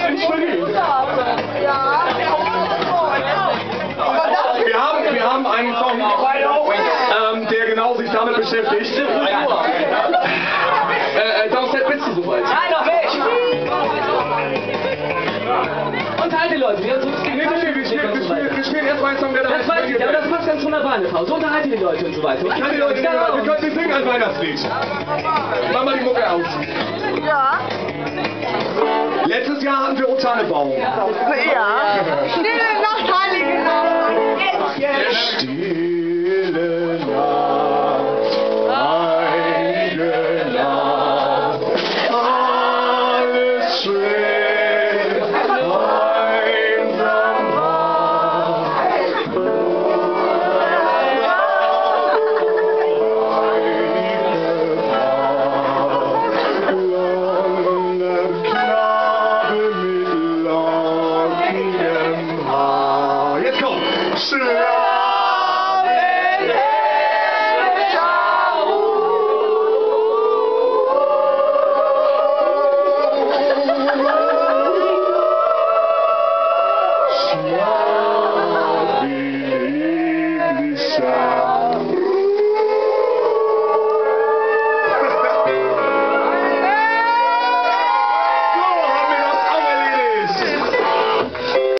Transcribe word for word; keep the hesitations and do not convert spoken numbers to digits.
in Schwerin. Ja. Wir haben, wir haben einen Song, ähm, der genau sich damit beschäftigt. Äh, äh, Downset, bist du soweit? Nein, noch nicht! Und halt die Leute, wir haben uns Nee, nee, nee, wir spielen, wir spielen, wir spielen erstmal einen Song, der da das weiß ich, aber das passt ganz wunderbar in eine Pause. Unterhalte die Leute und so weiter. Ich kann die Leute nicht mehr, wir können nicht singen ein Weihnachtslied. Mach mal die Mucke aus. Ja. Letztes Jahr hatten wir O Tannenbaum. Ja. Stille Nacht, Heilige Nacht. Stille